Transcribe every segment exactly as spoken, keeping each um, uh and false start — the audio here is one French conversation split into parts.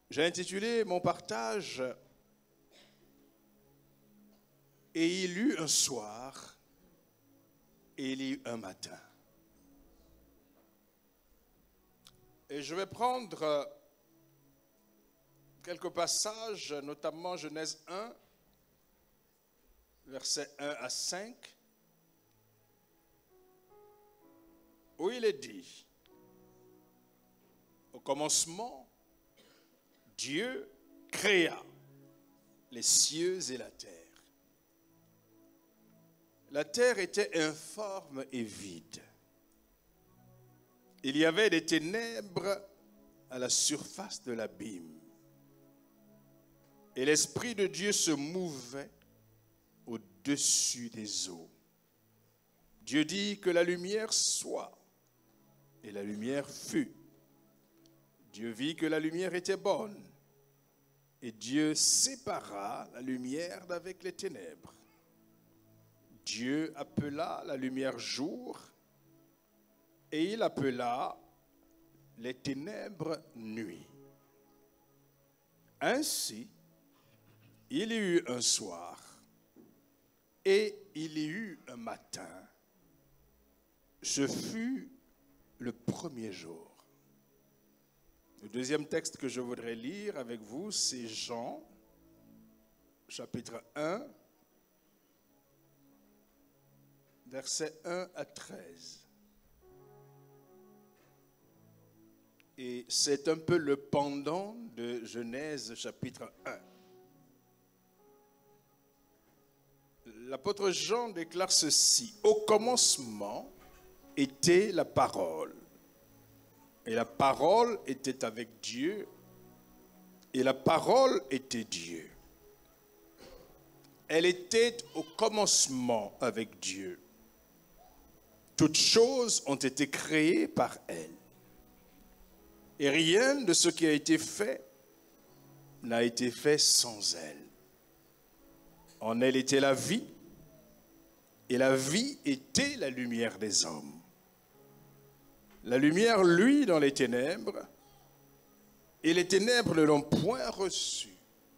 J'ai intitulé mon partage « Et il eut un soir, et il y eut un matin ». Et je vais prendre quelques passages, notamment Genèse un, versets un à cinq, où il est dit, au commencement, Dieu créa les cieux et la terre. La terre était informe et vide. Il y avait des ténèbres à la surface de l'abîme. Et l'Esprit de Dieu se mouvait au-dessus des eaux. Dieu dit que la lumière soit, et la lumière fut. Dieu vit que la lumière était bonne, et Dieu sépara la lumière d'avec les ténèbres. Dieu appela la lumière jour, et il appela les ténèbres nuit. Ainsi, il y eut un soir, et il y eut un matin. Ce fut le premier jour. Le deuxième texte que je voudrais lire avec vous, c'est Jean, chapitre un, versets un à treize. Et c'est un peu le pendant de Genèse, chapitre un. L'apôtre Jean déclare ceci: « Au commencement était la parole. Et la parole était avec Dieu, et la parole était Dieu. Elle était au commencement avec Dieu. Toutes choses ont été créées par elle. Et rien de ce qui a été fait n'a été fait sans elle. En elle était la vie, et la vie était la lumière des hommes. La lumière luit dans les ténèbres, et les ténèbres ne l'ont point reçue.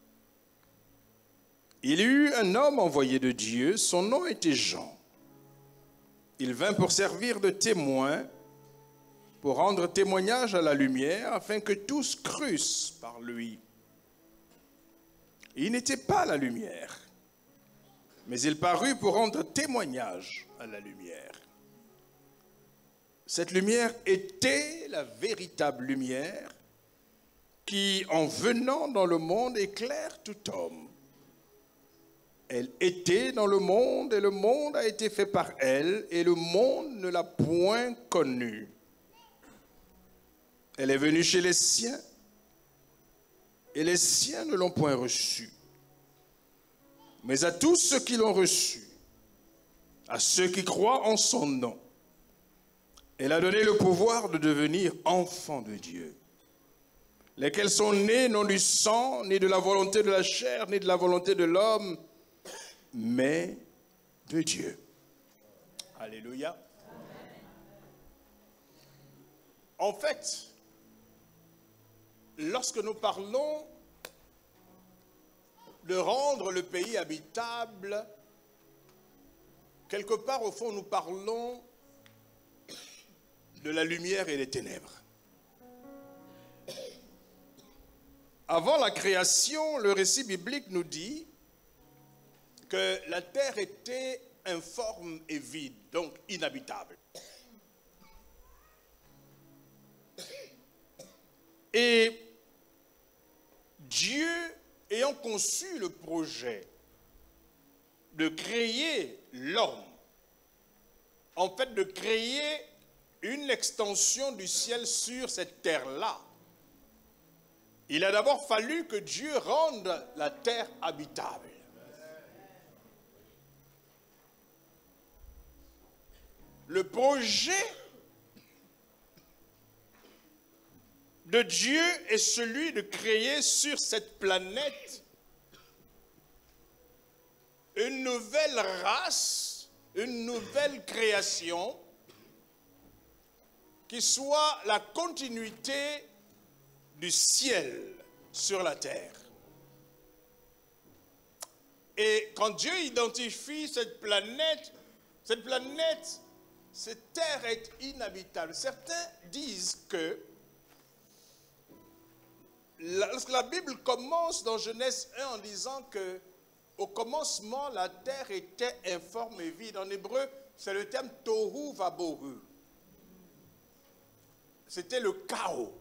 Il y eut un homme envoyé de Dieu, son nom était Jean. Il vint pour servir de témoin, pour rendre témoignage à la lumière, afin que tous crussent par lui. Il n'était pas la lumière, mais il parut pour rendre témoignage à la lumière. Cette lumière était la véritable lumière qui, en venant dans le monde, éclaire tout homme. Elle était dans le monde et le monde a été fait par elle et le monde ne l'a point connue. Elle est venue chez les siens et les siens ne l'ont point reçue. Mais à tous ceux qui l'ont reçue, à ceux qui croient en son nom, elle a donné le pouvoir de devenir enfants de Dieu, lesquels sont nés non du sang, ni de la volonté de la chair, ni de la volonté de l'homme, mais de Dieu. Alléluia. En fait, lorsque nous parlons de rendre le pays habitable, quelque part au fond nous parlons de la lumière et des ténèbres. Avant la création, le récit biblique nous dit que la terre était informe et vide, donc inhabitable. Et Dieu, ayant conçu le projet de créer l'homme, en fait de créer une extension du ciel sur cette terre-là, il a d'abord fallu que Dieu rende la terre habitable. Le projet de Dieu est celui de créer sur cette planète une nouvelle race, une nouvelle création qui soit la continuité du ciel sur la terre. Et quand Dieu identifie cette planète, cette planète, cette terre est inhabitable. Certains disent que lorsque la Bible commence dans Genèse un en disant que au commencement la terre était informe et vide. En hébreu, c'est le terme tohu vabohu. C'était le chaos.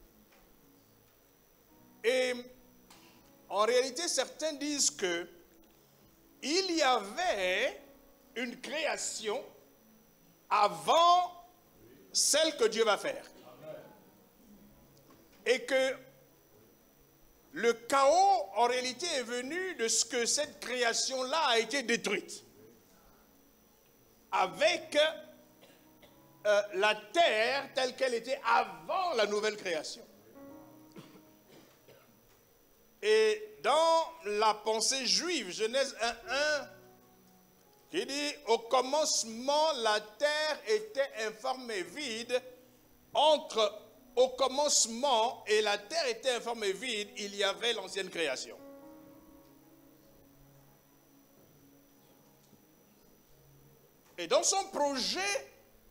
Et en réalité, certains disent que il y avait une création avant celle que Dieu va faire. Et que le chaos, en réalité, est venu de ce que cette création-là a été détruite. Avec euh, la terre telle qu'elle était avant la nouvelle création. Et dans la pensée juive, Genèse un un, qui dit « Au commencement, la terre était informe et vide. Entre au commencement et la terre était informe et vide, il y avait l'ancienne création. » Et dans son projet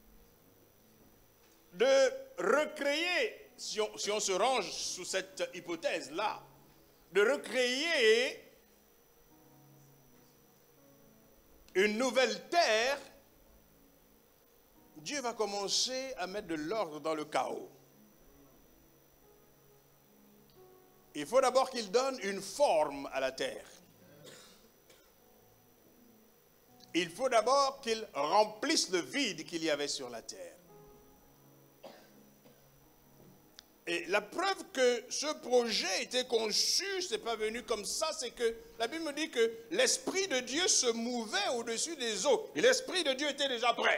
de recréer, si on, si on se range sous cette hypothèse-là, de recréer une nouvelle terre, Dieu va commencer à mettre de l'ordre dans le chaos. Il faut d'abord qu'il donne une forme à la terre. Il faut d'abord qu'il remplisse le vide qu'il y avait sur la terre. Et la preuve que ce projet était conçu, ce n'est pas venu comme ça, c'est que la Bible me dit que l'Esprit de Dieu se mouvait au-dessus des eaux. Et l'Esprit de Dieu était déjà prêt.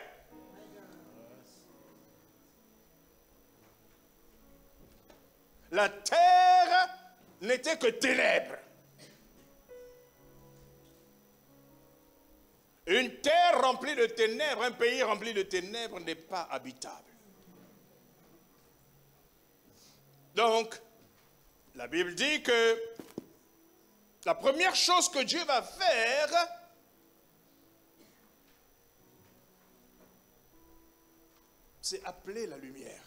La terre n'était que ténèbres. Une terre remplie de ténèbres, un pays rempli de ténèbres n'est pas habitable. Donc, la Bible dit que la première chose que Dieu va faire, c'est appeler la lumière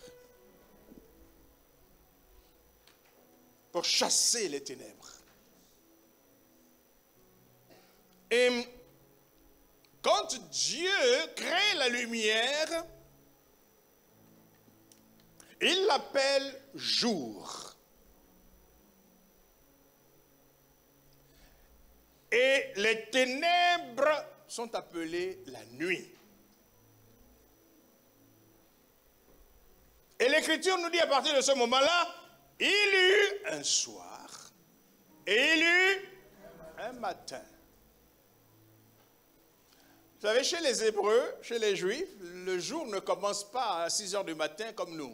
pour chasser les ténèbres. Et quand Dieu crée la lumière, il l'appelle jour. Et les ténèbres sont appelées la nuit. Et l'Écriture nous dit à partir de ce moment-là, il eut un soir et il eut un matin. Vous savez, chez les Hébreux, chez les Juifs, le jour ne commence pas à six heures du matin comme nous.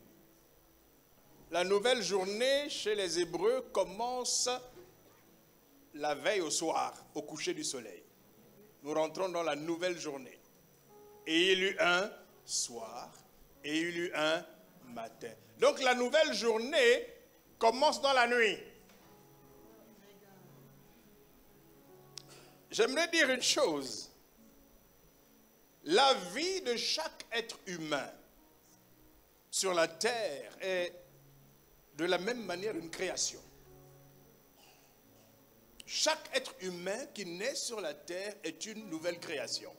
La nouvelle journée chez les Hébreux commence la veille au soir, au coucher du soleil. Nous rentrons dans la nouvelle journée. Et il y eut un soir et il y eut un matin. Donc la nouvelle journée commence dans la nuit. J'aimerais dire une chose. La vie de chaque être humain sur la terre est de la même manière une création. Chaque être humain qui naît sur la terre est une nouvelle création.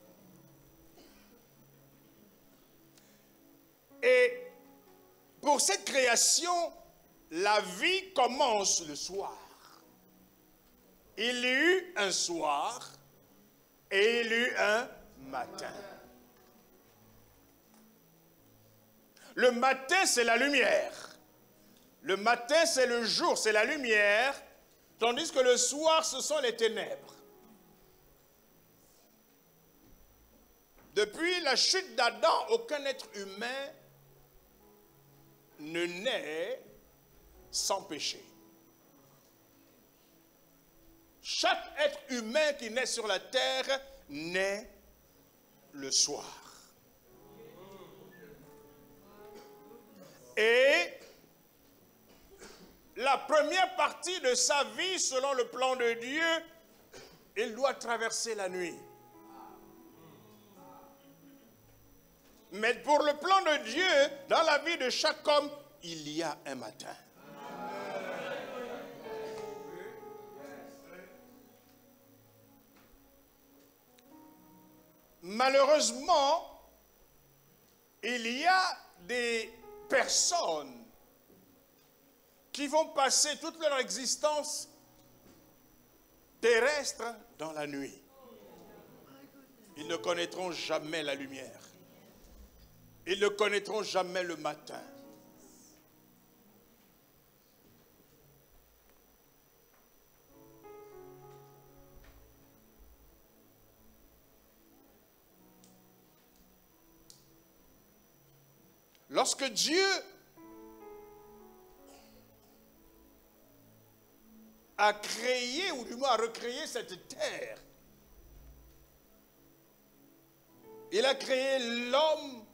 Et pour cette création, la vie commence le soir. Il y eut un soir et il y eut un matin. Le matin, c'est la lumière. Le matin, c'est le jour, c'est la lumière, tandis que le soir, ce sont les ténèbres. Depuis la chute d'Adam, aucun être humain ne naît sans péché. Chaque être humain qui naît sur la terre naît le soir. Et la la première partie de sa vie, selon le plan de Dieu, il doit traverser la nuit. Mais pour le plan de Dieu, dans la vie de chaque homme, il y a un matin. Malheureusement, il y a des personnes qui vont passer toute leur existence terrestre dans la nuit. Ils ne connaîtront jamais la lumière. Ils ne connaîtront jamais le matin. Lorsque Dieu a créé, ou du moins a recréé cette terre, il a créé l'homme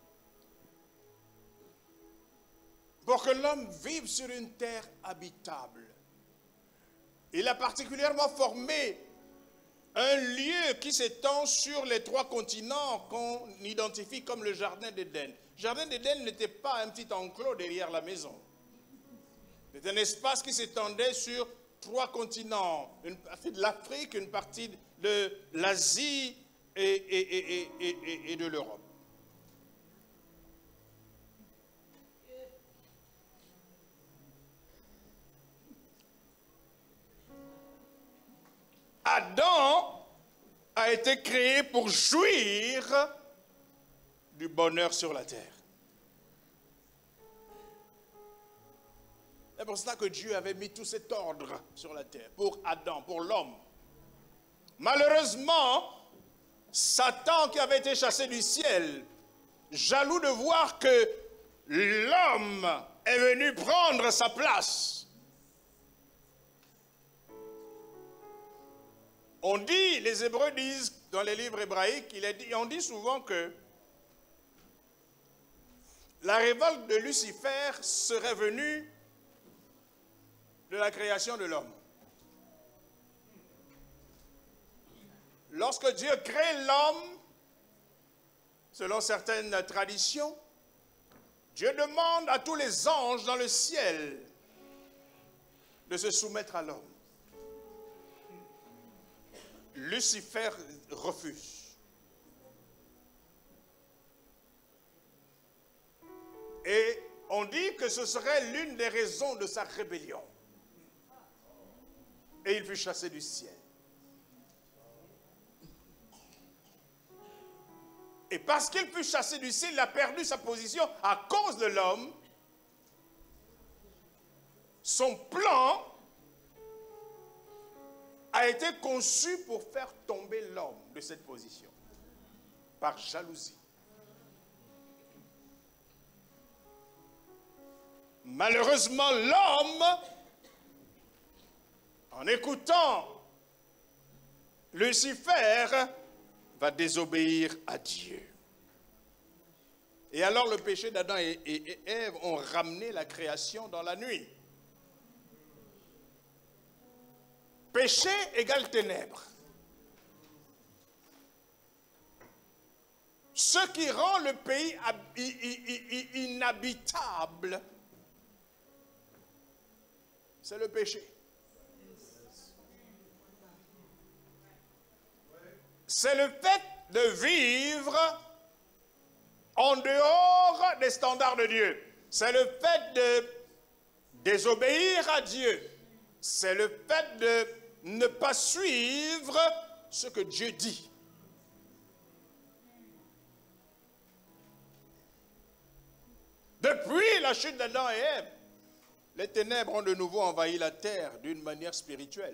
pour que l'homme vive sur une terre habitable. Il a particulièrement formé un lieu qui s'étend sur les trois continents qu'on identifie comme le jardin d'Éden. Le jardin d'Éden n'était pas un petit enclos derrière la maison. C'était un espace qui s'étendait sur trois continents, une partie de l'Afrique, une partie de l'Asie et, et, et, et, et, et de l'Europe. Adam a été créé pour jouir du bonheur sur la terre. C'est pour cela que Dieu avait mis tout cet ordre sur la terre, pour Adam, pour l'homme. Malheureusement, Satan qui avait été chassé du ciel, jaloux de voir que l'homme est venu prendre sa place. On dit, les Hébreux disent dans les livres hébraïques, il est dit, on dit souvent que la révolte de Lucifer serait venue de la création de l'homme. Lorsque Dieu crée l'homme, selon certaines traditions, Dieu demande à tous les anges dans le ciel de se soumettre à l'homme. Lucifer refuse. Et on dit que ce serait l'une des raisons de sa rébellion. Et il fut chassé du ciel. Et parce qu'il fut chassé du ciel, il a perdu sa position à cause de l'homme. Son plan a été conçu pour faire tomber l'homme de cette position, par jalousie. Malheureusement, l'homme, en écoutant Lucifer, va désobéir à Dieu. Et alors le péché d'Adam et, et, et Ève ont ramené la création dans la nuit. Péché égale ténèbres. Ce qui rend le pays inhabitable, c'est le péché. C'est le fait de vivre en dehors des standards de Dieu. C'est le fait de désobéir à Dieu. C'est le fait de ne pas suivre ce que Dieu dit. Depuis la chute d'Adam et Ève, les ténèbres ont de nouveau envahi la terre d'une manière spirituelle.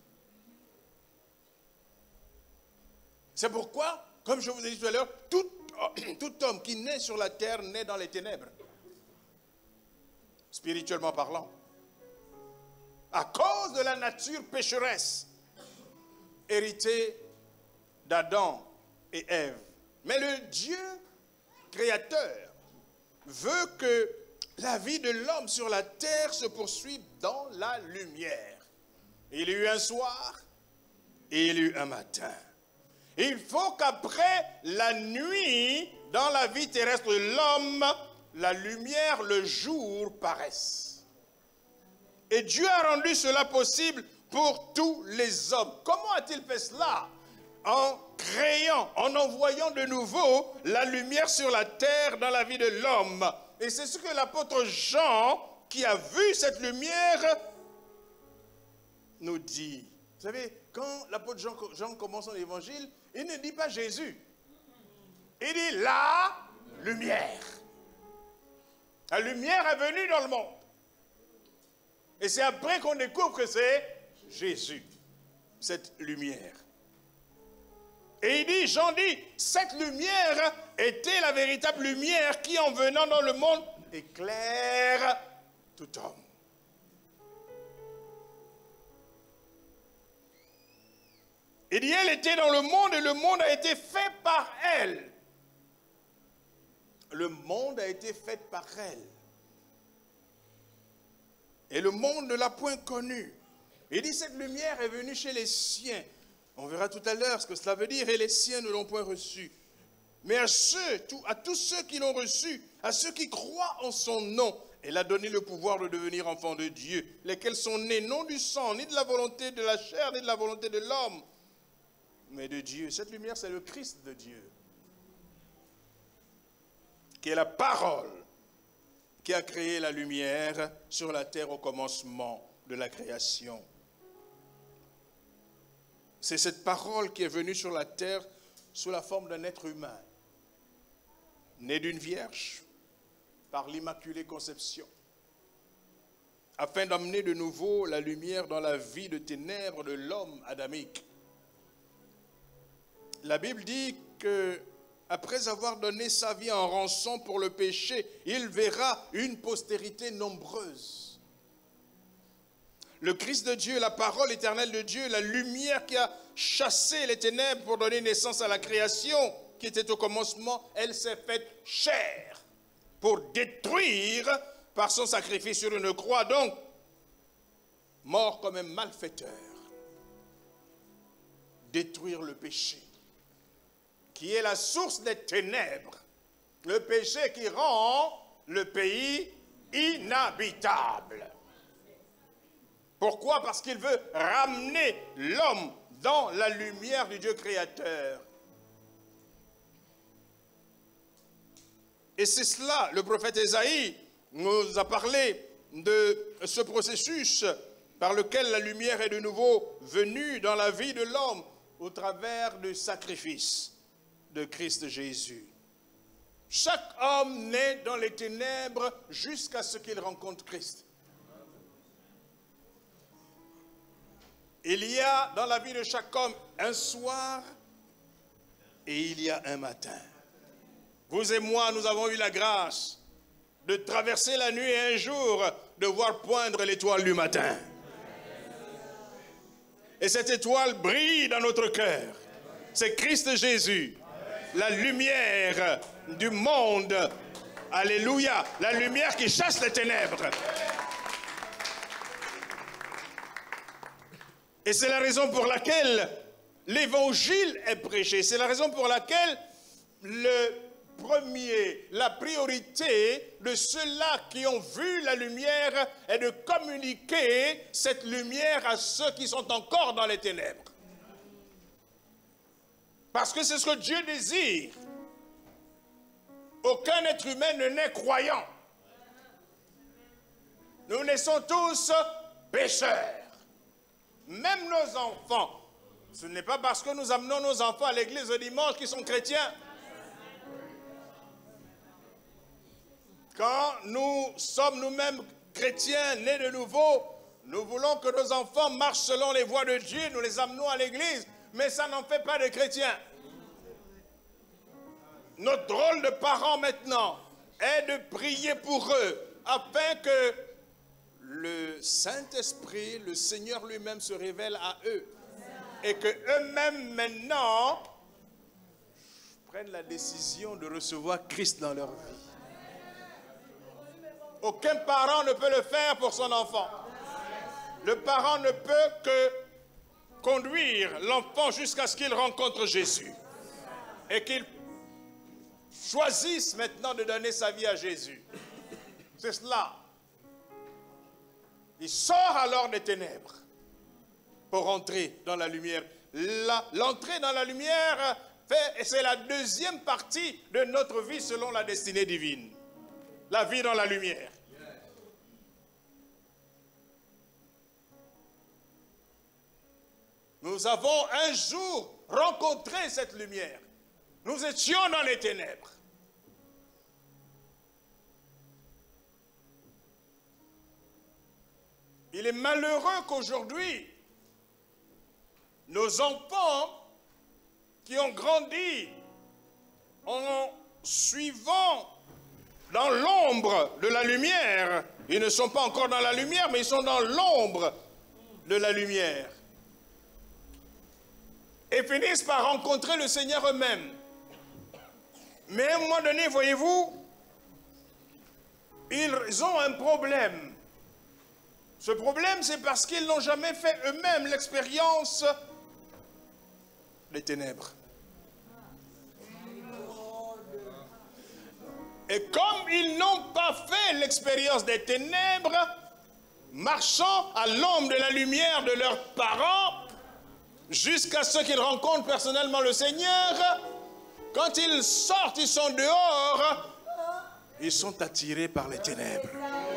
C'est pourquoi, comme je vous ai dit tout à l'heure, tout, tout homme qui naît sur la terre naît dans les ténèbres, spirituellement parlant. À cause de la nature pécheresse, héritée d'Adam et Ève. Mais le Dieu créateur veut que la vie de l'homme sur la terre se poursuit dans la lumière. Il y eut un soir et il y eut un matin. Il faut qu'après la nuit, dans la vie terrestre de l'homme, la lumière, le jour paraisse. Et Dieu a rendu cela possible pour tous les hommes. Comment a-t-il fait cela? En créant, en envoyant de nouveau la lumière sur la terre dans la vie de l'homme. Et c'est ce que l'apôtre Jean, qui a vu cette lumière, nous dit. Vous savez, quand l'apôtre Jean, Jean commence son évangile, il ne dit pas Jésus. Il dit la lumière. La lumière est venue dans le monde. Et c'est après qu'on découvre que c'est Jésus, cette lumière. Et il dit, Jean dit, cette lumière était la véritable lumière qui, en venant dans le monde, éclaire tout homme. Il dit, elle était dans le monde et le monde a été fait par elle. Le monde a été fait par elle. Et le monde ne l'a point connue. Il dit, cette lumière est venue chez les siens. On verra tout à l'heure ce que cela veut dire. Et les siens ne l'ont point reçue. Mais à ceux, tout, à tous ceux qui l'ont reçue, à ceux qui croient en son nom, elle a donné le pouvoir de devenir enfants de Dieu, lesquels sont nés non du sang, ni de la volonté de la chair, ni de la volonté de l'homme, mais de Dieu. Cette lumière, c'est le Christ de Dieu, qui est la parole, qui a créé la lumière sur la terre au commencement de la création. C'est cette parole qui est venue sur la terre sous la forme d'un être humain, né d'une vierge, par l'Immaculée Conception, afin d'amener de nouveau la lumière dans la vie de ténèbres de l'homme adamique. La Bible dit que après avoir donné sa vie en rançon pour le péché, il verra une postérité nombreuse. Le Christ de Dieu, la parole éternelle de Dieu, la lumière qui a chassé les ténèbres pour donner naissance à la création, qui était au commencement, elle s'est faite chair pour détruire par son sacrifice sur une croix, donc mort comme un malfaiteur, détruire le péché, qui est la source des ténèbres, le péché qui rend le pays inhabitable. Pourquoi? Parce qu'il veut ramener l'homme dans la lumière du Dieu créateur. Et c'est cela, le prophète Ésaïe nous a parlé de ce processus par lequel la lumière est de nouveau venue dans la vie de l'homme au travers du sacrifice de Christ Jésus. Chaque homme naît dans les ténèbres jusqu'à ce qu'il rencontre Christ. Il y a dans la vie de chaque homme un soir et il y a un matin. Vous et moi, nous avons eu la grâce de traverser la nuit et un jour de voir poindre l'étoile du matin. Et cette étoile brille dans notre cœur. C'est Christ Jésus, la lumière du monde. Alléluia, la lumière qui chasse les ténèbres. Et c'est la raison pour laquelle l'évangile est prêché. C'est la raison pour laquelle le premier, la priorité de ceux-là qui ont vu la lumière est de communiquer cette lumière à ceux qui sont encore dans les ténèbres. Parce que c'est ce que Dieu désire. Aucun être humain ne naît croyant. Nous naissons tous pécheurs. Même nos enfants. Ce n'est pas parce que nous amenons nos enfants à l'église le dimanche qu'ils sont chrétiens. Quand nous sommes nous-mêmes chrétiens, nés de nouveau, nous voulons que nos enfants marchent selon les voies de Dieu, nous les amenons à l'église, mais ça n'en fait pas de chrétiens. Notre rôle de parents maintenant est de prier pour eux, afin que le Saint-Esprit, le Seigneur lui-même se révèle à eux, et que eux-mêmes maintenant prennent la décision de recevoir Christ dans leur vie. Aucun parent ne peut le faire pour son enfant. Le parent ne peut que conduire l'enfant jusqu'à ce qu'il rencontre Jésus. Et qu'il choisisse maintenant de donner sa vie à Jésus. C'est cela. Il sort alors des ténèbres pour entrer dans la lumière. L'entrée dans la lumière, c'est la deuxième partie de notre vie selon la destinée divine. La vie dans la lumière. Nous avons un jour rencontré cette lumière. Nous étions dans les ténèbres. Il est malheureux qu'aujourd'hui, nos enfants qui ont grandi en suivant dans l'ombre de la lumière, ils ne sont pas encore dans la lumière, mais ils sont dans l'ombre de la lumière. Et finissent par rencontrer le Seigneur eux-mêmes. Mais à un moment donné, voyez-vous, ils ont un problème. Ce problème, c'est parce qu'ils n'ont jamais fait eux-mêmes l'expérience des ténèbres. Et comme ils n'ont pas fait l'expérience des ténèbres, marchant à l'ombre de la lumière de leurs parents, jusqu'à ce qu'ils rencontrent personnellement le Seigneur, quand ils sortent, ils sont dehors, ils sont attirés par les ténèbres.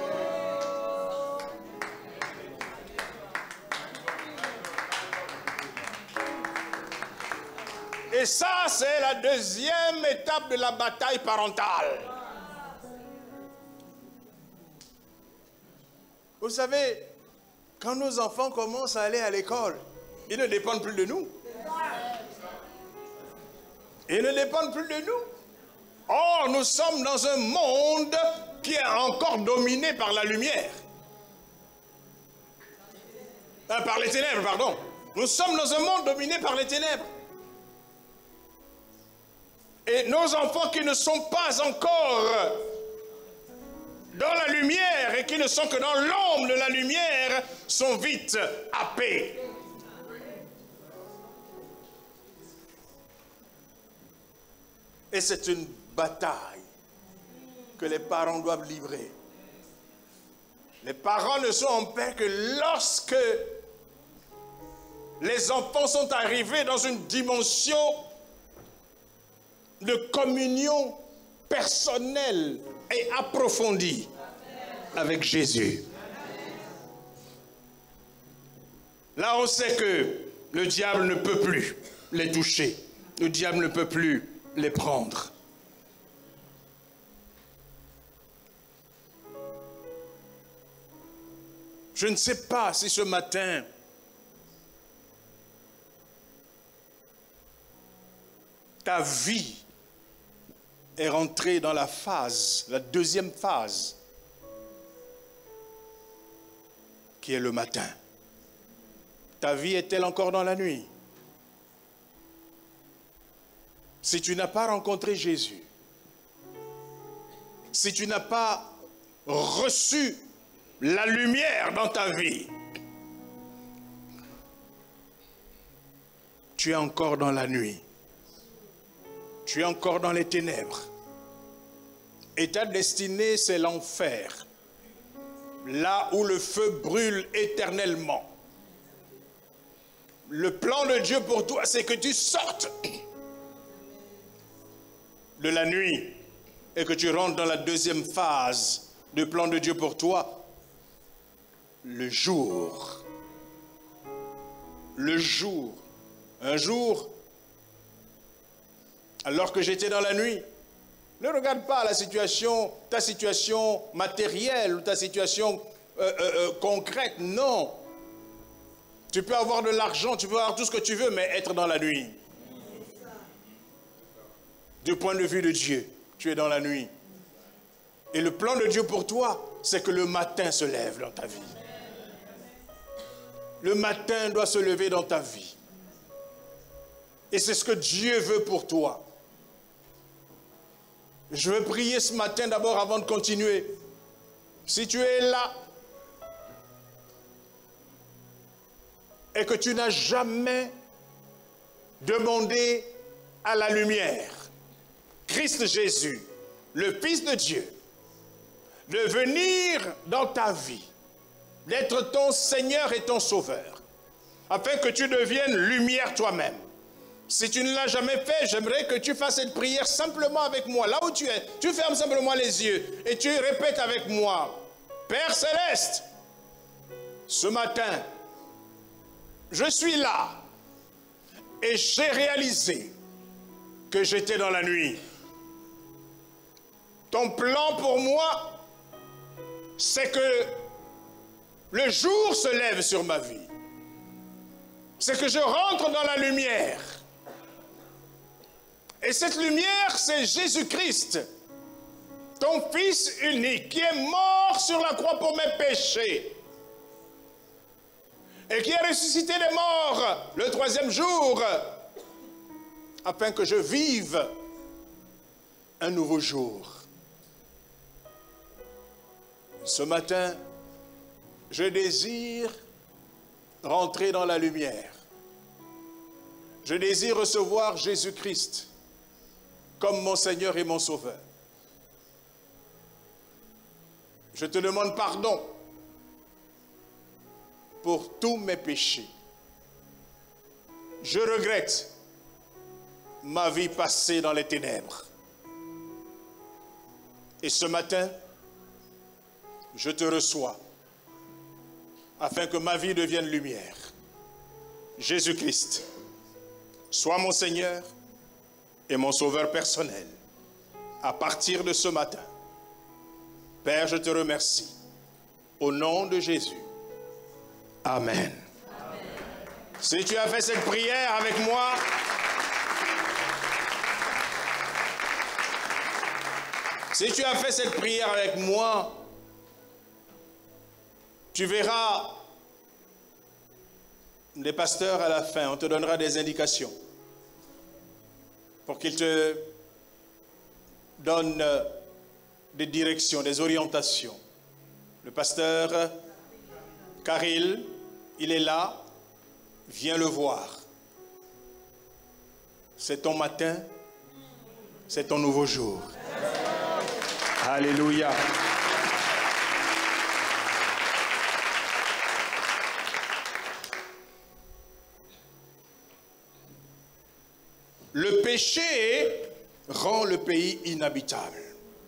Et ça, c'est la deuxième étape de la bataille parentale. Vous savez, quand nos enfants commencent à aller à l'école, ils ne dépendent plus de nous. Ils ne dépendent plus de nous. Or, nous sommes dans un monde qui est encore dominé par la lumière. Euh, par les ténèbres, pardon. Nous sommes dans un monde dominé par les ténèbres. Et nos enfants qui ne sont pas encore dans la lumière et qui ne sont que dans l'ombre de la lumière sont vite happés. Et c'est une bataille que les parents doivent livrer. Les parents ne sont en paix que lorsque les enfants sont arrivés dans une dimension de communion personnelle et approfondie avec Jésus. Là, on sait que le diable ne peut plus les toucher. Le diable ne peut plus les prendre. Je ne sais pas si ce matin, ta vie est rentrée dans la phase, la deuxième phase, qui est le matin. Ta vie est-elle encore dans la nuit? Si tu n'as pas rencontré Jésus, si tu n'as pas reçu la lumière dans ta vie, tu es encore dans la nuit. Tu es encore dans les ténèbres. Et ta destinée, c'est l'enfer. Là où le feu brûle éternellement. Le plan de Dieu pour toi, c'est que tu sortes de la nuit et que tu rentres dans la deuxième phase du plan de Dieu pour toi. Le jour. Le jour. Un jour, alors que j'étais dans la nuit, ne regarde pas la situation, ta situation matérielle ou ta situation euh, euh, euh, concrète, non. Tu peux avoir de l'argent, tu peux avoir tout ce que tu veux, mais être dans la nuit. Du point de vue de Dieu, tu es dans la nuit. Et le plan de Dieu pour toi, c'est que le matin se lève dans ta vie. Le matin doit se lever dans ta vie. Et c'est ce que Dieu veut pour toi. Je veux prier ce matin d'abord avant de continuer. Si tu es là et que tu n'as jamais demandé à la lumière, Christ Jésus, le Fils de Dieu, de venir dans ta vie, d'être ton Seigneur et ton Sauveur, afin que tu deviennes lumière toi-même. Si tu ne l'as jamais fait, j'aimerais que tu fasses cette prière simplement avec moi. Là où tu es, tu fermes simplement les yeux et tu répètes avec moi. Père Céleste, ce matin, je suis là et j'ai réalisé que j'étais dans la nuit. Ton plan pour moi, c'est que le jour se lève sur ma vie. C'est que je rentre dans la lumière. Et cette lumière, c'est Jésus-Christ, ton Fils unique, qui est mort sur la croix pour mes péchés. Et qui a ressuscité des morts le troisième jour, afin que je vive un nouveau jour. Ce matin, je désire rentrer dans la lumière. Je désire recevoir Jésus-Christ comme mon Seigneur et mon Sauveur. Je te demande pardon pour tous mes péchés. Je regrette ma vie passée dans les ténèbres. Et ce matin, je te reçois afin que ma vie devienne lumière. Jésus-Christ, sois mon Seigneur et mon Sauveur personnel à partir de ce matin. Père, je te remercie. Au nom de Jésus. Amen. Amen. Si tu as fait cette prière avec moi, si tu as fait cette prière avec moi, tu verras les pasteurs à la fin, on te donnera des indications pour qu'ils te donnent des directions, des orientations. Le pasteur Karil, il est là, viens le voir. C'est ton matin, c'est ton nouveau jour. Alléluia. Le péché rend le pays inhabitable.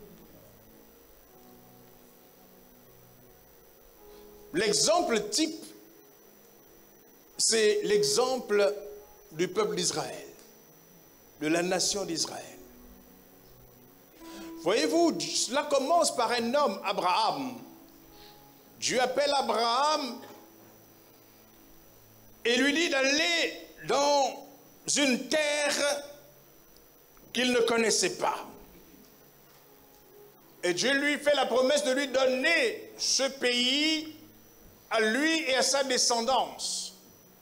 L'exemple type, c'est l'exemple du peuple d'Israël, de la nation d'Israël. Voyez-vous, cela commence par un homme, Abraham. Dieu appelle Abraham et lui dit d'aller dans une terre qu'il ne connaissait pas. Et Dieu lui fait la promesse de lui donner ce pays à lui et à sa descendance.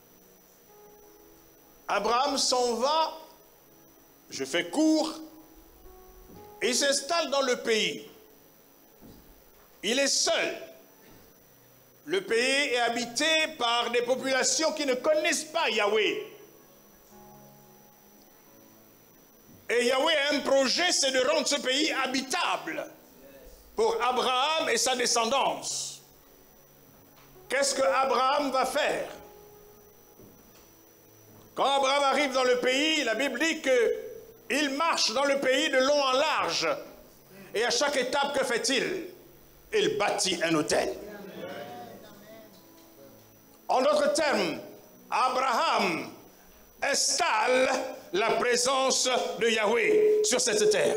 Abraham s'en va, je fais court, et il s'installe dans le pays. Il est seul. Le pays est habité par des populations qui ne connaissent pas Yahweh. Et Yahweh a un projet, c'est de rendre ce pays habitable pour Abraham et sa descendance. Qu'est-ce que Abraham va faire? Quand Abraham arrive dans le pays, la Bible dit qu'il marche dans le pays de long en large. Et à chaque étape, que fait-il? Il bâtit un autel. En d'autres termes, Abraham installe la présence de Yahweh sur cette terre.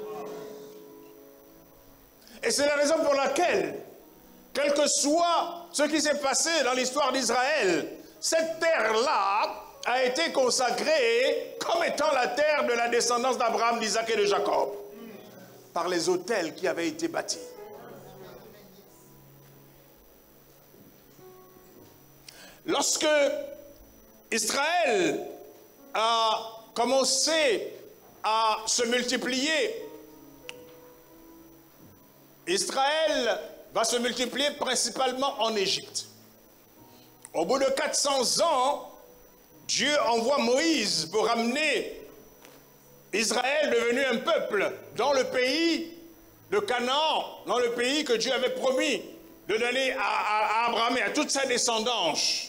Et c'est la raison pour laquelle, quel que soit ce qui s'est passé dans l'histoire d'Israël, cette terre-là a été consacrée comme étant la terre de la descendance d'Abraham, d'Isaac et de Jacob, par les autels qui avaient été bâtis. Lorsque Israël a commencé à se multiplier, Israël va se multiplier principalement en Égypte. Au bout de quatre cents ans, Dieu envoie Moïse pour ramener Israël devenu un peuple dans le pays de Canaan, dans le pays que Dieu avait promis de donner à, à, à Abraham et à toute sa descendance.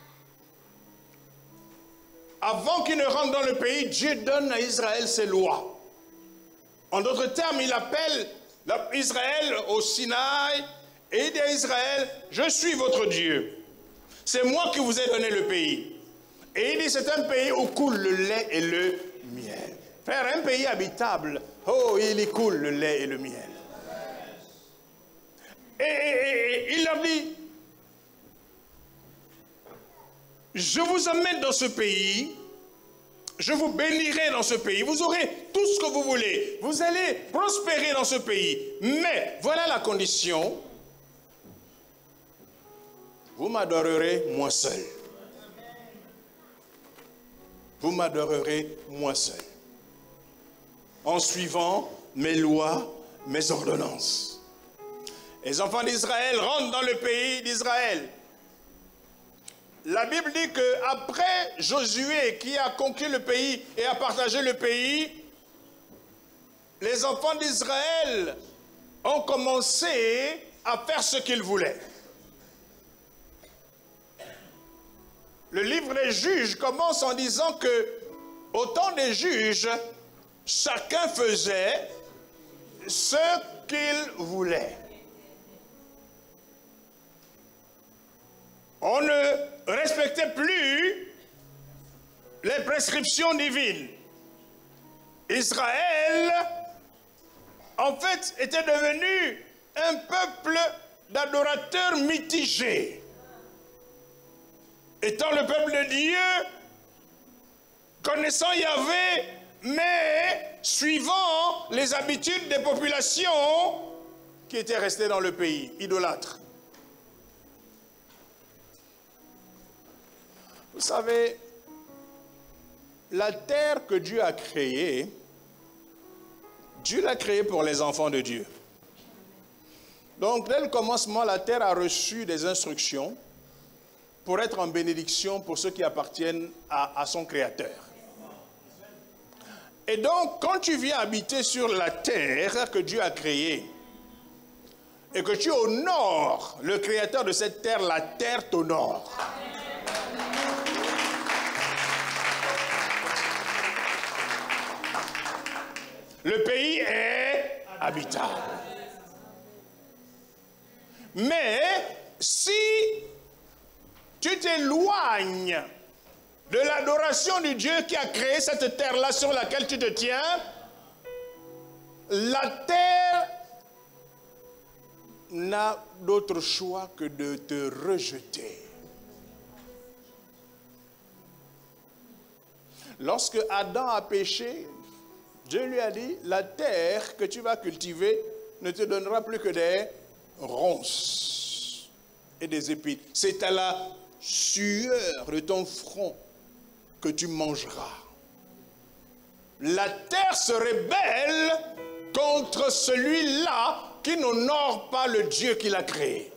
Avant qu'il ne rentre dans le pays, Dieu donne à Israël ses lois. En d'autres termes, il appelle Israël au Sinaï et il dit à Israël, je suis votre Dieu. C'est moi qui vous ai donné le pays. Et il dit, c'est un pays où coule le lait et le miel. Frère, un pays habitable, oh, il y coule le lait et le miel. Et, et, et, et il leur dit, je vous amène dans ce pays, je vous bénirai dans ce pays, vous aurez tout ce que vous voulez, vous allez prospérer dans ce pays. Mais, voilà la condition, vous m'adorerez moi seul. Vous m'adorerez moi seul. En suivant mes lois, mes ordonnances. Les enfants d'Israël rentrent dans le pays d'Israël. La Bible dit qu'après Josué qui a conquis le pays et a partagé le pays, les enfants d'Israël ont commencé à faire ce qu'ils voulaient. Le livre des juges commence en disant que, au temps des juges, chacun faisait ce qu'il voulait. On ne respectait plus les prescriptions divines. Israël, en fait, était devenu un peuple d'adorateurs mitigés. Étant le peuple de Dieu, connaissant Yahvé, mais suivant les habitudes des populations qui étaient restées dans le pays, idolâtres. Vous savez, la terre que Dieu a créée, Dieu l'a créée pour les enfants de Dieu. Donc, dès le commencement, la terre a reçu des instructions pour être en bénédiction pour ceux qui appartiennent à, à son Créateur. Et donc, quand tu viens habiter sur la terre que Dieu a créée, et que tu honores le Créateur de cette terre, la terre t'honore. Le pays est habitable. Mais si tu t'éloignes de l'adoration du Dieu qui a créé cette terre-là sur laquelle tu te tiens, la terre n'a d'autre choix que de te rejeter. Lorsque Adam a péché, Dieu lui a dit, la terre que tu vas cultiver ne te donnera plus que des ronces et des épines. C'est à la sueur de ton front que tu mangeras. La terre se rebelle contre celui-là qui n'honore pas le Dieu qui l'a créé.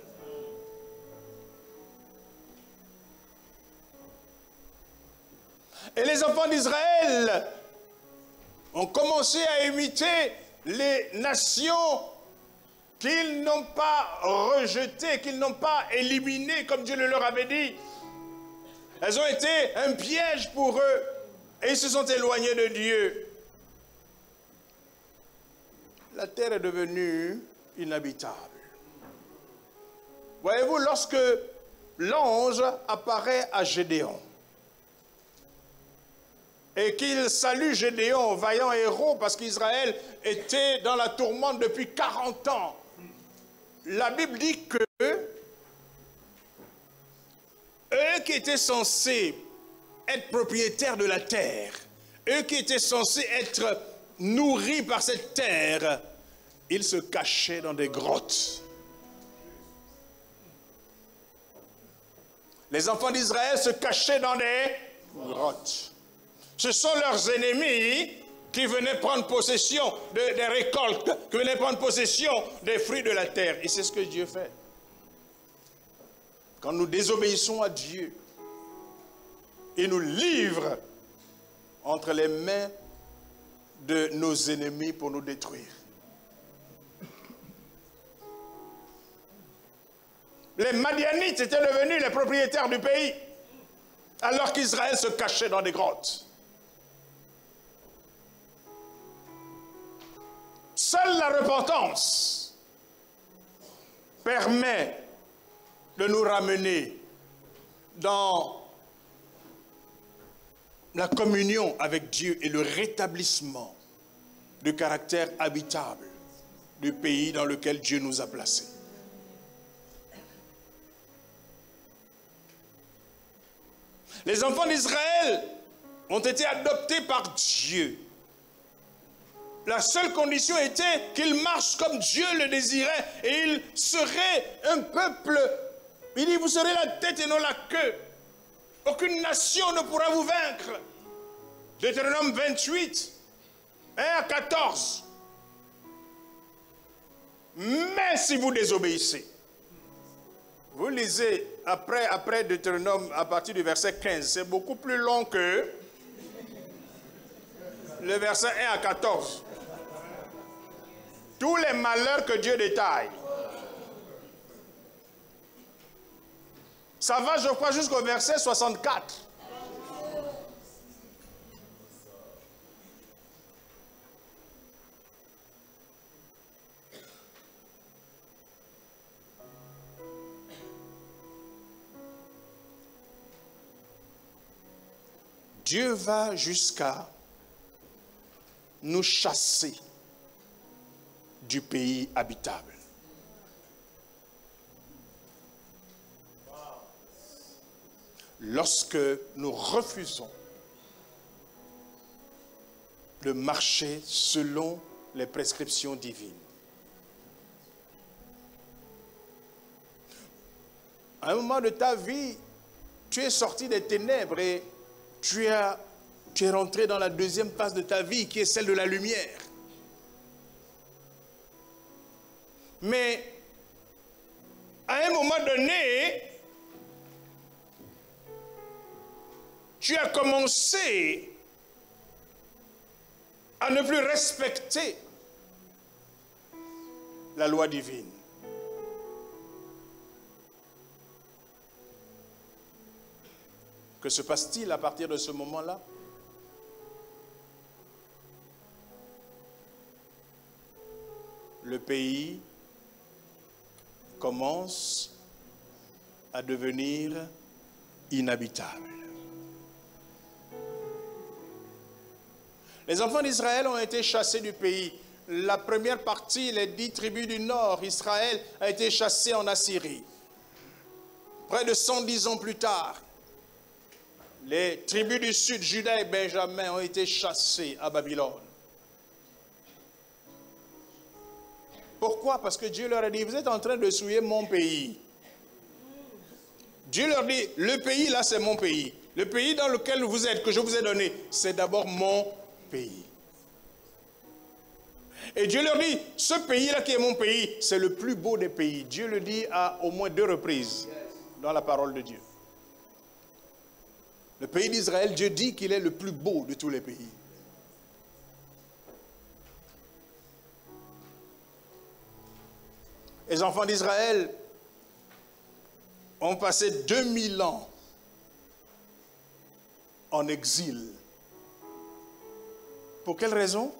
Et les enfants d'Israël ont commencé à imiter les nations qu'ils n'ont pas rejetées, qu'ils n'ont pas éliminées, comme Dieu le leur avait dit. Elles ont été un piège pour eux et ils se sont éloignés de Dieu. La terre est devenue inhabitable. Voyez-vous, lorsque l'ange apparaît à Gédéon et qu'il salue Gédéon, vaillant héros, parce qu'Israël était dans la tourmente depuis quarante ans, la Bible dit que eux qui étaient censés être propriétaires de la terre, eux qui étaient censés être nourris par cette terre, ils se cachaient dans des grottes. Les enfants d'Israël se cachaient dans des grottes. Ce sont leurs ennemis qui venaient prendre possession de- des récoltes, qui venaient prendre possession des fruits de la terre. Et c'est ce que Dieu fait. Quand nous désobéissons à Dieu, il nous livre entre les mains de nos ennemis pour nous détruire. Les Madianites étaient devenus les propriétaires du pays, alors qu'Israël se cachait dans des grottes. Seule la repentance permet de nous ramener dans la communion avec Dieu et le rétablissement du caractère habitable du pays dans lequel Dieu nous a placés. Les enfants d'Israël ont été adoptés par Dieu. La seule condition était qu'ils marchent comme Dieu le désirait et ils seraient un peuple. Il dit, vous serez la tête et non la queue. Aucune nation ne pourra vous vaincre. Deutéronome vingt-huit, un à quatorze. Mais si vous désobéissez, vous lisez après, après Deutéronome à partir du verset quinze, c'est beaucoup plus long que le verset un à quatorze. Tous les malheurs que Dieu détaille. Ça va, je crois, jusqu'au verset soixante-quatre. Dieu va jusqu'à nous chasser du pays habitable. Lorsque nous refusons de marcher selon les prescriptions divines. À un moment de ta vie, tu es sorti des ténèbres et tu, as, tu es rentré dans la deuxième phase de ta vie qui est celle de la lumière. Mais à un moment donné, tu as commencé à ne plus respecter la loi divine. Que se passe-t-il à partir de ce moment-là? Le pays commence à devenir inhabitable. Les enfants d'Israël ont été chassés du pays. La première partie, les dix tribus du nord, Israël a été chassé en Assyrie. Près de cent dix ans plus tard, les tribus du sud, Juda et Benjamin, ont été chassés à Babylone. Pourquoi? Parce que Dieu leur a dit, vous êtes en train de souiller mon pays. Dieu leur dit, le pays là c'est mon pays. Le pays dans lequel vous êtes, que je vous ai donné, c'est d'abord mon pays. Et Dieu leur dit, ce pays-là qui est mon pays, c'est le plus beau des pays. Dieu le dit à au moins deux reprises dans la parole de Dieu. Le pays d'Israël, Dieu dit qu'il est le plus beau de tous les pays. Les enfants d'Israël ont passé deux mille ans en exil. Pour quelle raison?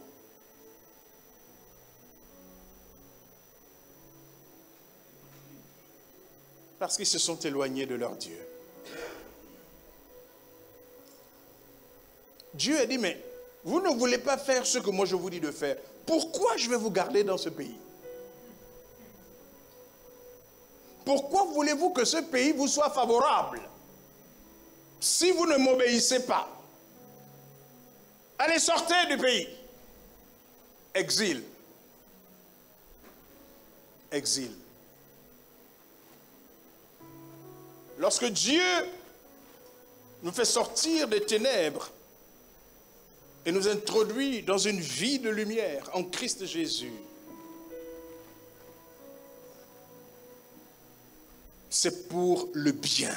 Parce qu'ils se sont éloignés de leur Dieu. Dieu a dit, mais vous ne voulez pas faire ce que moi je vous dis de faire. Pourquoi je vais vous garder dans ce pays? Pourquoi voulez-vous que ce pays vous soit favorable si vous ne m'obéissez pas? Allez, sortez du pays. Exil. Exil. Lorsque Dieu nous fait sortir des ténèbres et nous introduit dans une vie de lumière en Christ Jésus, c'est pour le bien.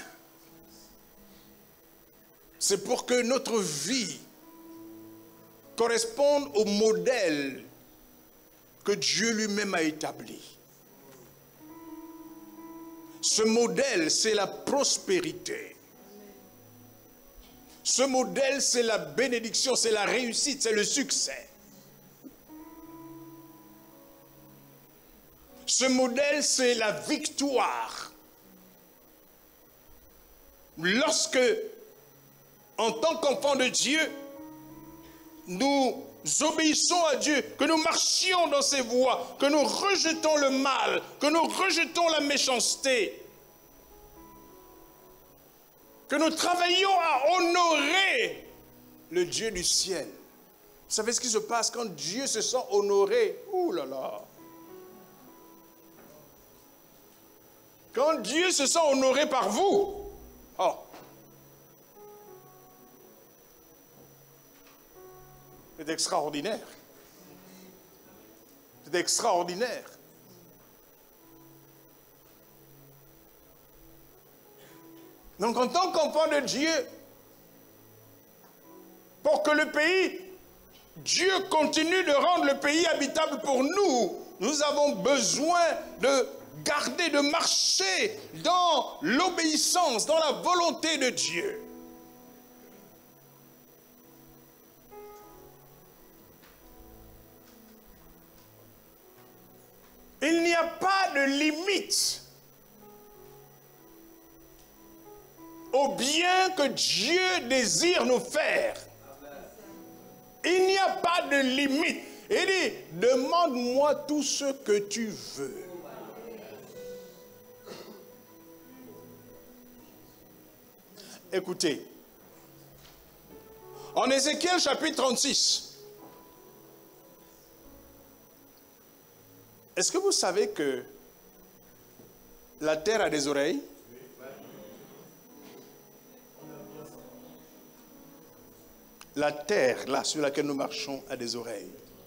C'est pour que notre vie corresponde au modèle que Dieu lui-même a établi. Ce modèle, c'est la prospérité. Ce modèle, c'est la bénédiction, c'est la réussite, c'est le succès. Ce modèle, c'est la victoire. Lorsque, en tant qu'enfants de Dieu, nous obéissons à Dieu, que nous marchions dans ses voies, que nous rejetons le mal, que nous rejetons la méchanceté, que nous travaillions à honorer le Dieu du ciel. Vous savez ce qui se passe quand Dieu se sent honoré? Ouh là là! Quand Dieu se sent honoré par vous, oh! C'est extraordinaire. C'est extraordinaire. Donc en tant qu'enfant de Dieu, pour que le pays, Dieu continue de rendre le pays habitable pour nous, nous avons besoin de garder, de marcher dans l'obéissance, dans la volonté de Dieu. Il n'y a pas de limite au bien que Dieu désire nous faire. Il n'y a pas de limite. Il dit, demande-moi tout ce que tu veux. Écoutez, en Ézéchiel chapitre trente-six, est-ce que vous savez que la terre a des oreilles? La terre, là, sur laquelle nous marchons, a des oreilles.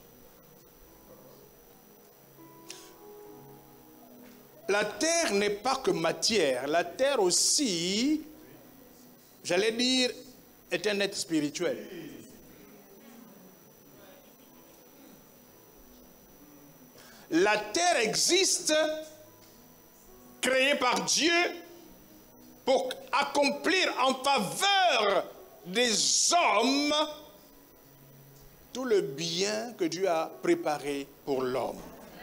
La terre n'est pas que matière. La terre aussi, j'allais dire, est un être spirituel. La terre existe, créée par Dieu, pour accomplir en faveur des hommes tout le bien que Dieu a préparé pour l'homme.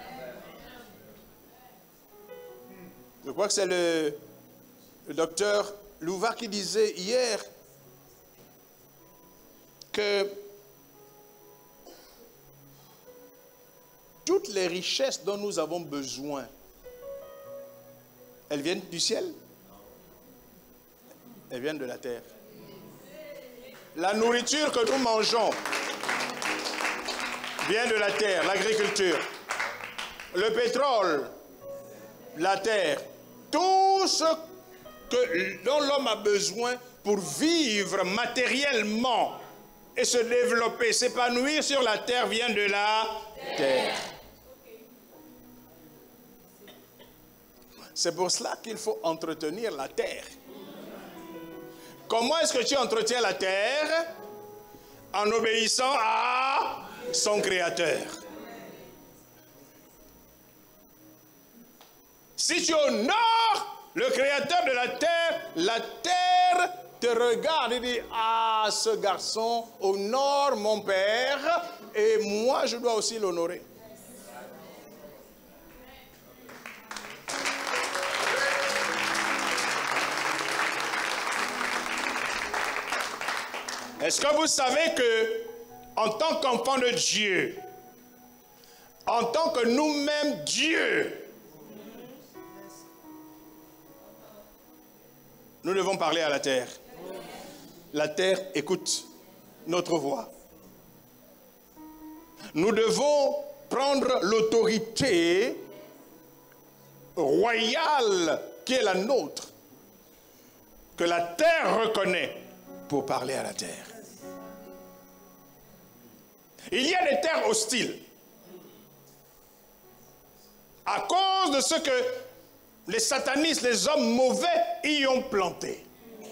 Je crois que c'est le, le docteur Louva qui disait hier que toutes les richesses dont nous avons besoin, elles viennent du ciel? Elles viennent de la terre. La nourriture que nous mangeons vient de la terre, l'agriculture. Le pétrole, la terre. Tout ce que, dont l'homme a besoin pour vivre matériellement et se développer, s'épanouir sur la terre vient de la terre. C'est pour cela qu'il faut entretenir la terre. Comment est-ce que tu entretiens la terre? En obéissant à son Créateur. Si tu honores le Créateur de la terre, la terre te regarde et dit, ah, ce garçon honore mon Père et moi je dois aussi l'honorer. Est-ce que vous savez que, en tant qu'enfant de Dieu, en tant que nous-mêmes Dieu, nous devons parler à la terre. La terre écoute notre voix. Nous devons prendre l'autorité royale qui est la nôtre, que la terre reconnaît, pour parler à la terre. Il y a des terres hostiles. À cause de ce que les satanistes, les hommes mauvais y ont planté.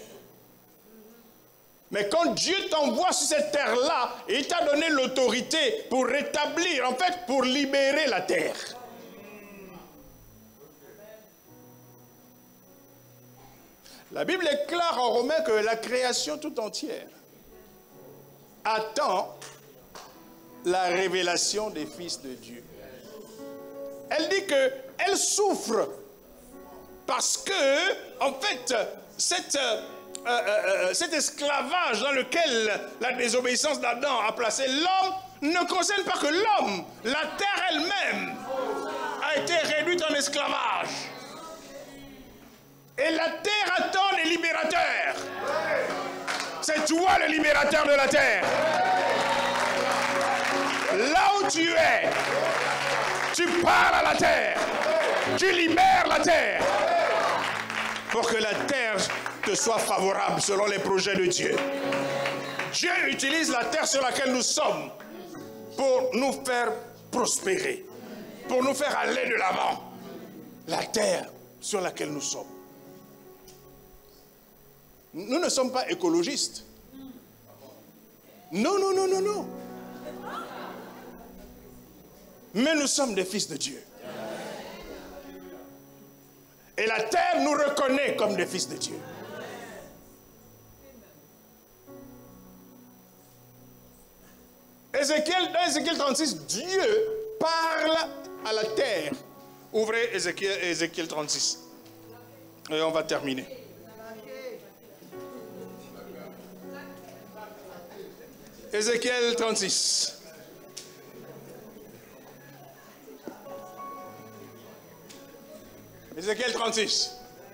Mais quand Dieu t'envoie sur cette terre-là, il t'a donné l'autorité pour rétablir, en fait, pour libérer la terre. La Bible est claire en Romains que la création tout entière attend la révélation des fils de Dieu. Elle dit qu'elle souffre parce que, en fait, cette, euh, euh, cet esclavage dans lequel la désobéissance d'Adam a placé l'homme ne concerne pas que l'homme. La terre elle-même a été réduite en esclavage. Et la terre attend les libérateurs. C'est toi le libérateur de la terre. Là où tu es, tu parles à la terre. Tu libères la terre. Pour que la terre te soit favorable selon les projets de Dieu. Dieu utilise la terre sur laquelle nous sommes pour nous faire prospérer. Pour nous faire aller de l'avant. La terre sur laquelle nous sommes. Nous ne sommes pas écologistes. Non, non, non, non, non. Mais nous sommes des fils de Dieu. Et la terre nous reconnaît comme des fils de Dieu. Ézéchiel, dans Ézéchiel trente-six, Dieu parle à la terre. Ouvrez Ézéchiel, Ézéchiel trente-six. Et on va terminer. Ézéchiel trente-six. Ézéchiel trente-six.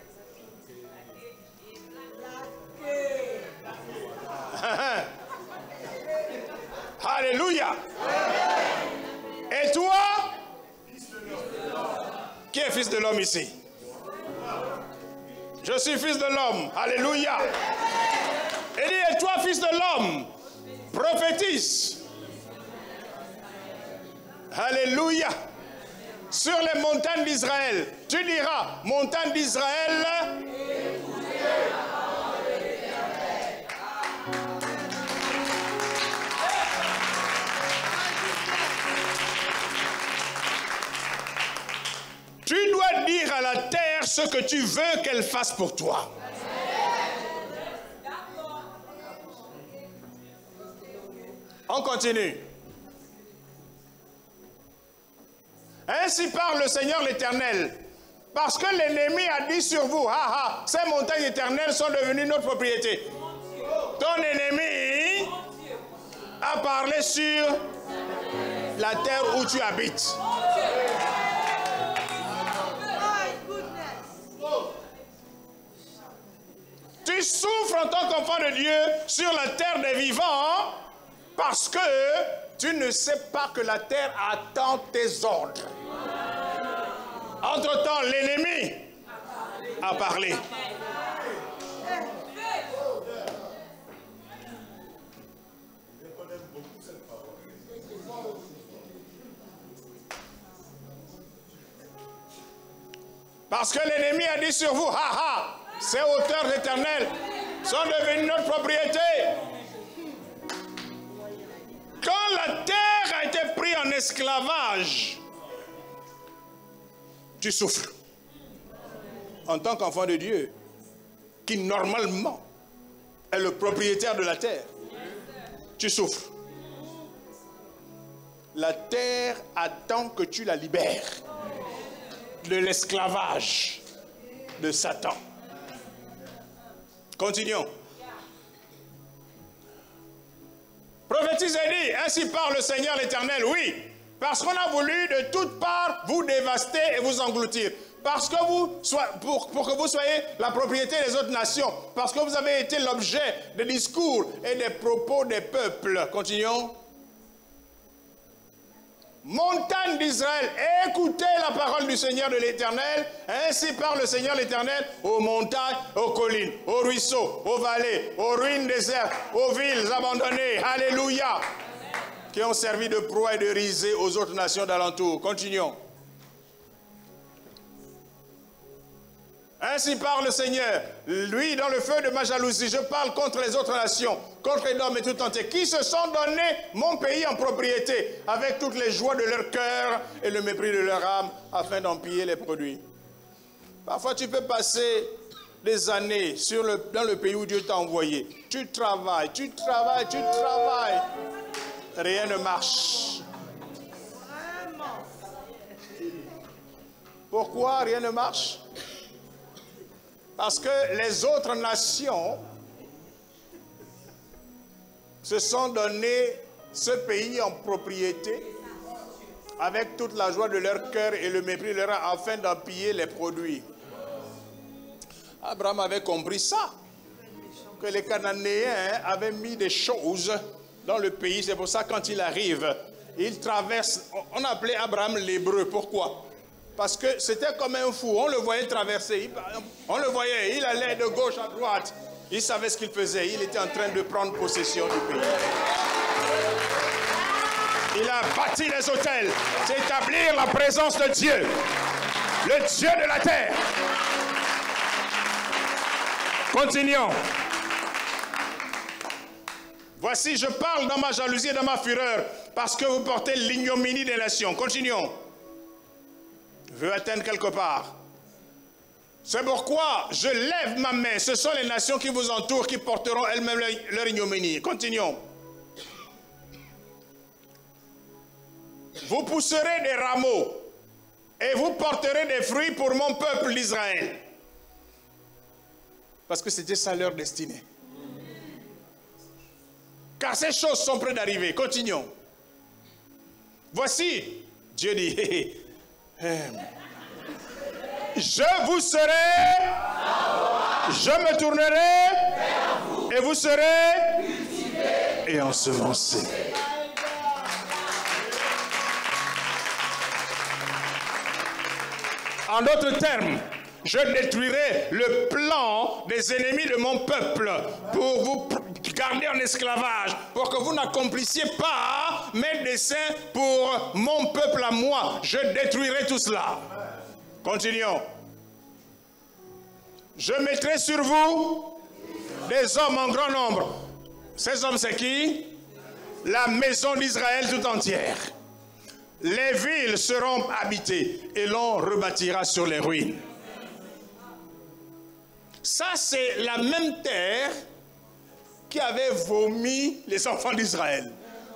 Alléluia. Et toi, qui est fils de l'homme ici? Je suis fils de l'homme. Alléluia. Et dit, et toi, fils de l'homme, prophétise. Alléluia. Sur les montagnes d'Israël, tu diras, montagnes d'Israël, tu dois dire à la terre ce que tu veux qu'elle fasse pour toi. On continue. Ainsi parle le Seigneur l'Éternel, parce que l'ennemi a dit sur vous, ah ah, ces montagnes éternelles sont devenues notre propriété. Ton ennemi a parlé sur la terre où tu habites. Tu souffres en tant qu'enfant de Dieu sur la terre des vivants parce que tu ne sais pas que la terre attend tes ordres. Entre-temps, l'ennemi a parlé. Parce que l'ennemi a dit sur vous, ha ha, ces hauteurs éternelles sont devenues notre propriété. Quand la terre a été prise en esclavage, tu souffres. En tant qu'enfant de Dieu, qui normalement est le propriétaire de la terre, tu souffres. La terre attend que tu la libères de l'esclavage de Satan. Continuons. Prophétise et dit, ainsi parle le Seigneur l'Éternel, oui, parce qu'on a voulu de toutes parts vous dévaster et vous engloutir. Parce que vous soyez, pour, pour que vous soyez la propriété des autres nations. Parce que vous avez été l'objet des discours et des propos des peuples. Continuons. Montagne d'Israël, écoutez la parole du Seigneur de l'Éternel. Ainsi parle le Seigneur l'Éternel aux montagnes, aux collines, aux ruisseaux, aux vallées, aux ruines désertes, aux villes abandonnées. Alléluia. qui ont servi de proie et de risée aux autres nations d'alentour. Continuons. Ainsi parle le Seigneur, lui dans le feu de ma jalousie, je parle contre les autres nations, contre Édom et tout entier, qui se sont donné mon pays en propriété, avec toutes les joies de leur cœur et le mépris de leur âme, afin d'en piller les produits. Parfois tu peux passer des années sur le, dans le pays où Dieu t'a envoyé. Tu travailles, tu travailles, tu travailles. Rien ne marche. Pourquoi rien ne marche? Parce que les autres nations se sont donné ce pays en propriété avec toute la joie de leur cœur et le mépris de leur âme afin d'en piller les produits. Abraham avait compris ça, que les Cananéens avaient mis des choses dans le pays. C'est pour ça que quand il arrive, il traverse. On appelait Abraham l'hébreu. Pourquoi? Parce que c'était comme un fou. On le voyait traverser. On le voyait. Il allait de gauche à droite. Il savait ce qu'il faisait. Il était en train de prendre possession du pays. Il a bâti les autels. C'est établir la présence de Dieu. Le Dieu de la terre. Continuons. Voici, je parle dans ma jalousie et dans ma fureur, parce que vous portez l'ignominie des nations. Continuons. Je veux atteindre quelque part. C'est pourquoi je lève ma main. Ce sont les nations qui vous entourent qui porteront elles-mêmes leur ignominie. Continuons. Vous pousserez des rameaux et vous porterez des fruits pour mon peuple l'Israël. Parce que c'était ça leur destinée. Car ces choses sont près d'arriver. Continuons. Voici, Dieu dit, hé, hé, je vous serai, je me tournerai, et vous serez et ensemencés. En d'autres termes, je détruirai le plan des ennemis de mon peuple pour vous garder en esclavage, pour que vous n'accomplissiez pas mes desseins pour mon peuple à moi. Je détruirai tout cela. Continuons. Je mettrai sur vous des hommes en grand nombre. Ces hommes, c'est qui? La maison d'Israël tout entière. Les villes seront habitées et l'on rebâtira sur les ruines. Ça, c'est la même terre qui avait vomi les enfants d'Israël.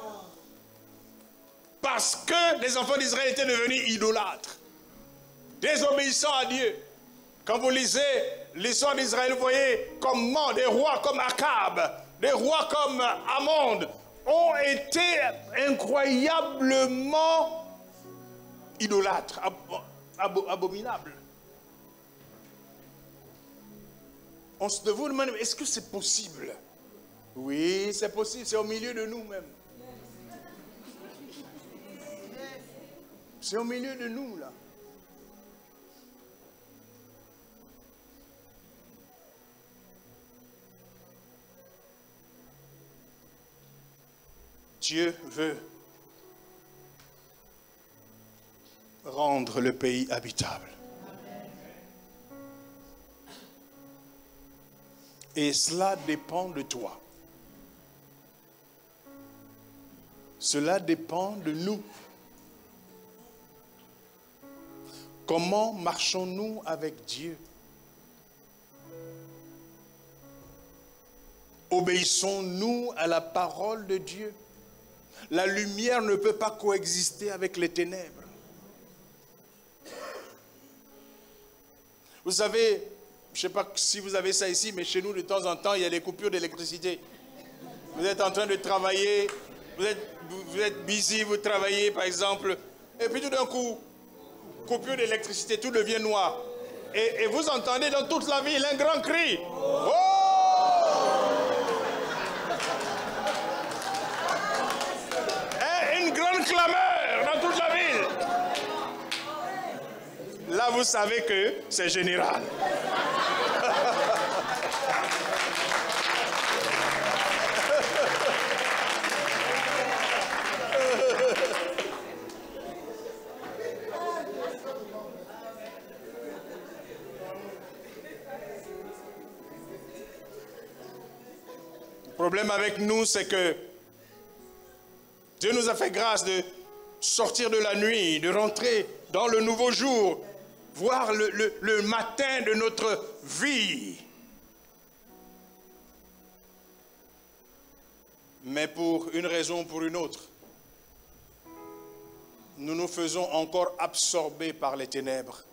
Parce que les enfants d'Israël étaient devenus idolâtres, désobéissants à Dieu. Quand vous lisez l'histoire d'Israël, vous voyez comment des rois comme Akab, des rois comme Amon ont été incroyablement idolâtres, ab ab abominables. On se demande, est-ce que c'est possible? Oui, c'est possible, c'est au milieu de nous-mêmes. C'est au milieu de nous, là. Dieu veut rendre le pays habitable. Et cela dépend de toi. Cela dépend de nous. Comment marchons-nous avec Dieu? Obéissons-nous à la parole de Dieu? La lumière ne peut pas coexister avec les ténèbres. Vous savez, je ne sais pas si vous avez ça ici, mais chez nous, de temps en temps, il y a des coupures d'électricité. Vous êtes en train de travailler, vous êtes, vous êtes busy, vous travaillez, par exemple, et puis tout d'un coup, coupure d'électricité, tout devient noir. Et, et vous entendez dans toute la ville un grand cri. Oh! Et une grande clameur dans toute la ville. Là, vous savez que c'est général. problème avec nous, c'est que Dieu nous a fait grâce de sortir de la nuit, de rentrer dans le nouveau jour, voir le, le, le matin de notre vie. Mais pour une raison ou pour une autre, nous nous faisons encore absorber par les ténèbres.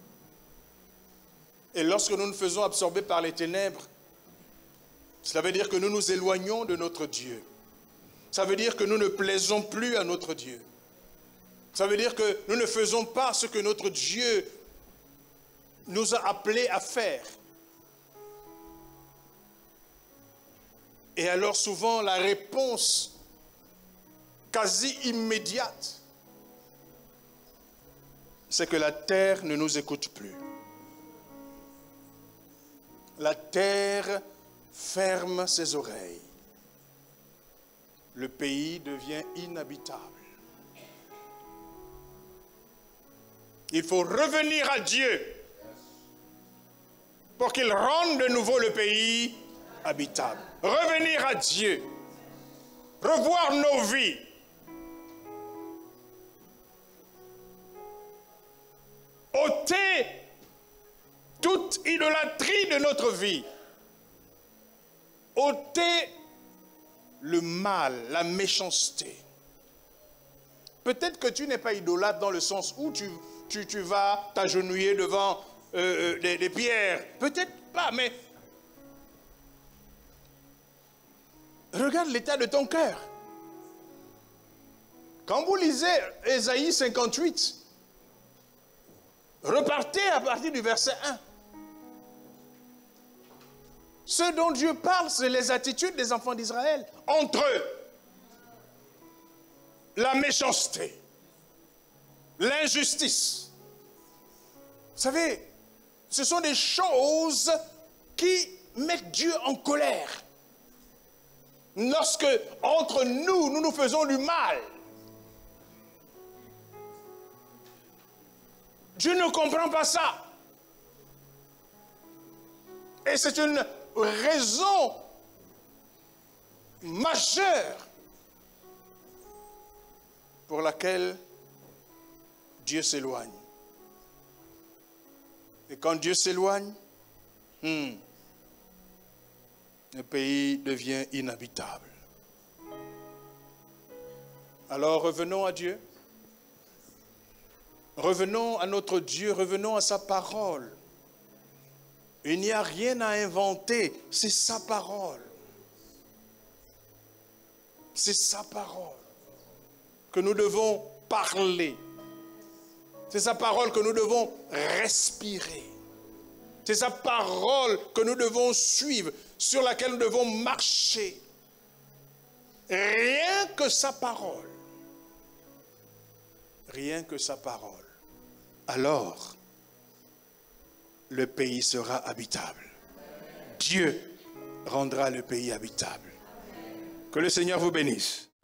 Et lorsque nous nous faisons absorber par les ténèbres, cela veut dire que nous nous éloignons de notre Dieu. Ça veut dire que nous ne plaisons plus à notre Dieu. Ça veut dire que nous ne faisons pas ce que notre Dieu nous a appelés à faire. Et alors souvent la réponse quasi immédiate, c'est que la terre ne nous écoute plus. La terre ferme ses oreilles. Le pays devient inhabitable. Il faut revenir à Dieu pour qu'il rende de nouveau le pays habitable. Revenir à Dieu. Revoir nos vies. Ôter toute idolâtrie de notre vie. Ôter le mal, la méchanceté. Peut-être que tu n'es pas idolâtre dans le sens où tu, tu, tu vas t'agenouiller devant euh, des, des pierres. Peut-être pas, mais regarde l'état de ton cœur. Quand vous lisez Ésaïe cinquante-huit, repartez à partir du verset un. Ce dont Dieu parle, c'est les attitudes des enfants d'Israël. Entre eux, la méchanceté, l'injustice. Vous savez, ce sont des choses qui mettent Dieu en colère. Lorsque, entre nous, nous nous faisons du mal. Dieu ne comprend pas ça. Et c'est une raison majeure pour laquelle Dieu s'éloigne. Et quand Dieu s'éloigne, hmm, le pays devient inhabitable. Alors revenons à Dieu. Revenons à notre Dieu, revenons à sa parole. Il n'y a rien à inventer, c'est sa parole. C'est sa parole que nous devons parler. C'est sa parole que nous devons respirer. C'est sa parole que nous devons suivre, sur laquelle nous devons marcher. Rien que sa parole. Rien que sa parole. Alors, le pays sera habitable. Dieu rendra le pays habitable. Que le Seigneur vous bénisse.